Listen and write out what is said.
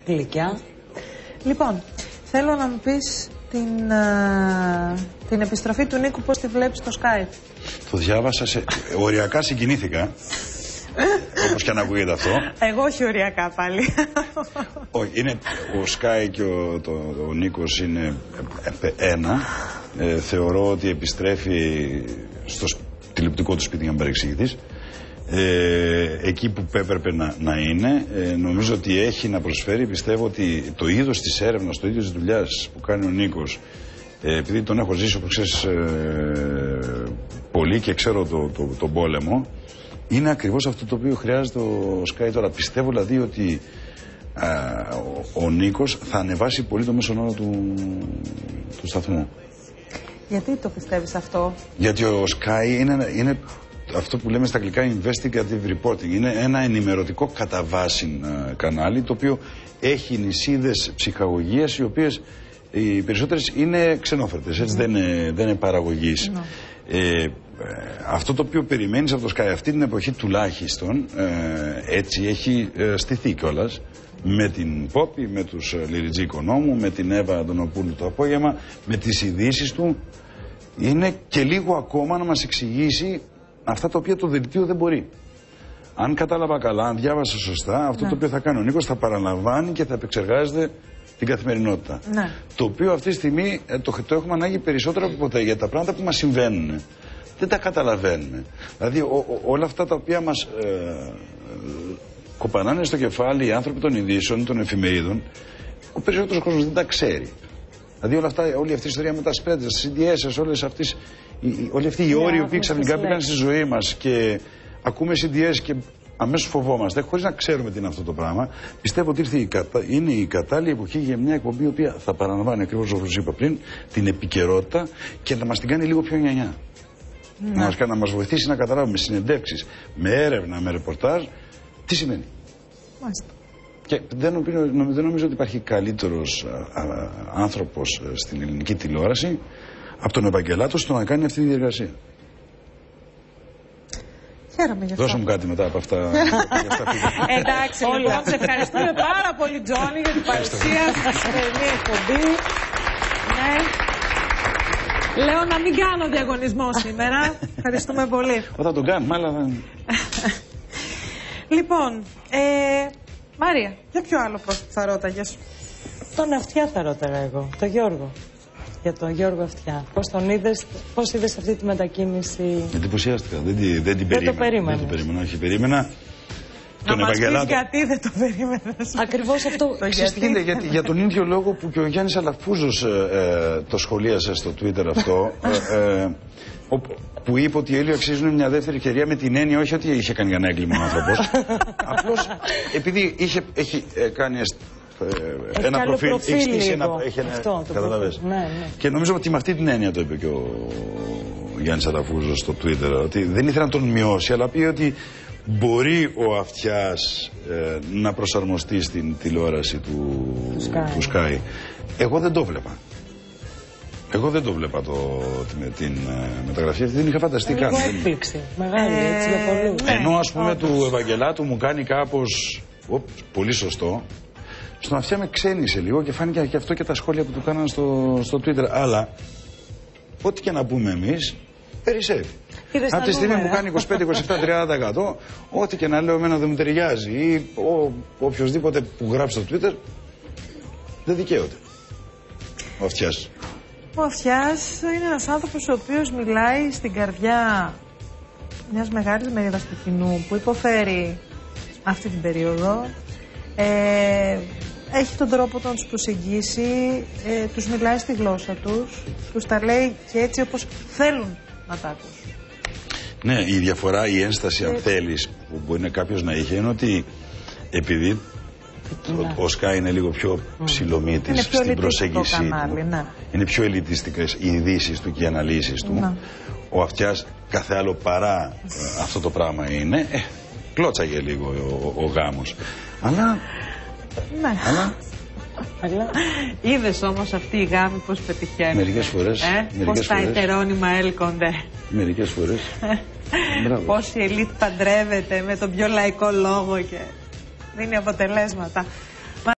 Γλυκιά. Λοιπόν, θέλω να μου πεις την επιστροφή του Νίκου, πώς τη βλέπεις στο Sky. Το διάβασα, οριακά συγκινήθηκα. Όπως και αν ακούγεται αυτό. Εγώ όχι οριακά πάλι. Όχι, είναι ο Sky και ο Νίκος είναι ένα. Θεωρώ ότι επιστρέφει στο τηλεοπτικό του σπίτι για να παρεξηγηθείς. Εκεί που έπρεπε να είναι. Νομίζω ότι έχει να προσφέρει. Πιστεύω ότι το είδος της έρευνας, το είδος της δουλειάς που κάνει ο Νίκος, επειδή τον έχω ζήσει όπως ξέρεις πολύ και ξέρω τον πόλεμο, είναι ακριβώς αυτό το οποίο χρειάζεται ο Sky τώρα. Πιστεύω δηλαδή ότι ο Νίκος θα ανεβάσει πολύ το μέσον όρο του σταθμού. Γιατί το πιστεύεις αυτό? Γιατί ο Sky είναι αυτό που λέμε στα αγγλικά investigative reporting. Είναι ένα ενημερωτικό κατά βάση κανάλι, το οποίο έχει νησίδες ψυχαγωγίας, οι οποίες οι περισσότερες είναι ξενόφερτες, έτσι, δεν είναι παραγωγής. Αυτό το οποίο περιμένεις από το Sky αυτή την εποχή τουλάχιστον, έτσι έχει στηθεί κιόλας, με την Πόπη, με τους Λιριτζή Οικονόμου, με την Εύα Αντωνοπούλου το απόγευμα, με τις ειδήσεις του, είναι και λίγο ακόμα να μας εξηγήσει αυτά τα οποία το δελτίο δεν μπορεί. Αν κατάλαβα καλά, αν διάβασα σωστά, αυτό το οποίο θα κάνει ο Νίκος θα παραλαμβάνει και θα επεξεργάζεται την καθημερινότητα. Ναι. Το οποίο αυτή τη στιγμή το έχουμε ανάγκη περισσότερο από ποτέ, για τα πράγματα που μας συμβαίνουν δεν τα καταλαβαίνουμε. Δηλαδή όλα αυτά τα οποία μας κοπανάνε στο κεφάλι οι άνθρωποι των ειδήσεων, των εφημερίδων, ο περισσότερος κόσμος δεν τα ξέρει. Δηλαδή όλη αυτή η ιστορία με τα spreads, τις CDS, όλοι αυτοί οι όροι οι οποίοι ξαφνικά μπήκαν στη ζωή μας και ακούμε CDS και αμέσως φοβόμαστε, χωρίς να ξέρουμε τι είναι αυτό το πράγμα. Πιστεύω ότι είναι η κατάλληλη εποχή για μια εκπομπή η οποία θα παραλαμβάνει ακριβώς όπως είπα πριν την επικαιρότητα και να μας την κάνει λίγο πιο νιανιά. Να μας βοηθήσει να καταλάβουμε με συνεντεύξεις, με έρευνα, με ρεπορτάζ τι σημαίνει. Μάλιστα. Και δεν νομίζω ότι υπάρχει καλύτερος άνθρωπος στην ελληνική τηλεόραση από τον Ευαγγελάτο στο να κάνει αυτή τη διεργασία. Χαίρομαι γι' αυτό. Δώσε μου κάτι μετά από αυτά. Εντάξει, λοιπόν, σε ευχαριστούμε πάρα πολύ, Τζόνι, για την παρουσία στη σημερινή εκπομπή. Ναι. Λέω να μην κάνω διαγωνισμό σήμερα. Ευχαριστούμε πολύ. Θα τον κάνουμε, αλλά δεν. Λοιπόν, Μάρια, για ποιο άλλο πρόσωπο θα ρώταγες? Τον Αυτιά θα ρώταγα εγώ, τον Γιώργο. Για τον Γιώργο Αυτιά. Πώς τον είδες, πώς είδες αυτή τη μετακίνηση? Εντυπωσιάστηκα, δεν την περίμενα. Δεν το περίμενες? Δεν το περίμενα, όχι, περίμενα. Να μας πεις γιατί δεν το περίμενες. Ακριβώς αυτό. Για τον ίδιο λόγο που και ο Γιάννης Αλαφούζος το σχολίασε στο Twitter αυτό, που είπε ότι οι Έλληνες αξίζουν μια δεύτερη ευκαιρία, με την έννοια όχι ότι είχε κάνει κανένα έγκλημα ο άνθρωπος. Απλώς επειδή έχει κάνει ένα προφίλ, έχει στήσει ένα. Καταλαβες. Και νομίζω ότι με αυτή την έννοια το είπε και ο Γιάννης Αλαφούζος στο Twitter, ότι δεν ήθελε να τον μειώσει, αλλά πει ότι μπορεί ο Αυτιάς να προσαρμοστεί στην τηλεόραση του Sky. Εγώ δεν το βλέπα. Εγώ δεν το βλέπα την μεταγραφή αυτή, δεν είχα φανταστεί καν. Λίγο έκπληξη, μεγάλη έτσι για πολλούς. Ενώ ας πούμε του Ευαγγελάτου μου κάνει κάπως πολύ σωστό, στον Αυτιά με ξένησε λίγο και φάνηκε και αυτό και τα σχόλια που του κάνανε στο Twitter. Αλλά ό,τι και να πούμε εμείς, περισσεύει. Από τη στιγμή που κάνει 25-27-30%, ό,τι και να λέω εμένα δεν μου ταιριάζει ή οποιοδήποτε που γράψει στο Twitter, δεν δικαίωται. Ο Αυτιάς. Ο Αυτιάς είναι ένας άνθρωπος ο οποίος μιλάει στην καρδιά μιας μεγάλης μερίδας του κοινού που υποφέρει αυτή την περίοδο. Έχει τον τρόπο να τους προσεγγίσει, τους μιλάει στη γλώσσα τους τα λέει και έτσι όπως θέλουν να τα ακούσουν. Ναι, η διαφορά, η ένσταση αν θέλεις που μπορεί κάποιος να είχε είναι ότι επειδή ο Sky είναι λίγο πιο ψιλομύτης στην προσέγγιση του, είναι πιο ελιτιστικές οι ειδήσεις του και οι αναλύσεις του, ο Αυτιάς κάθε άλλο παρά αυτό το πράγμα είναι, κλώτσαγε λίγο ο γάμος. Αλλά... Είδες όμως αυτή η γάμη πώς πετυχαίνει. Μερικές φορές. Πώς τα ετερόνυμα έλκονται. Μερικές φορές. Πώς η ελίτ παντρεύεται με τον πιο λαϊκό λόγο και δίνει αποτελέσματα.